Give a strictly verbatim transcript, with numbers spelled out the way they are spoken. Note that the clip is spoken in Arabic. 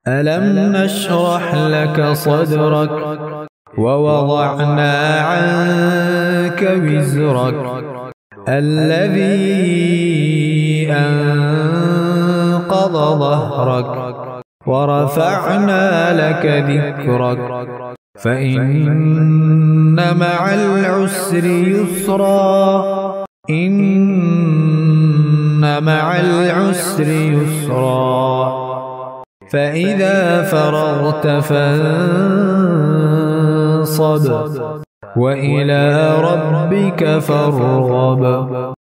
ألم نشرح لك صدرك ووضعنا عنك وزرك الذي أنقض ظهرك ورفعنا لك ذكرك فإن مع العسر يسرا إن مع العسر يسرا فإذا فرغت فانصب وإلى ربك فارغب.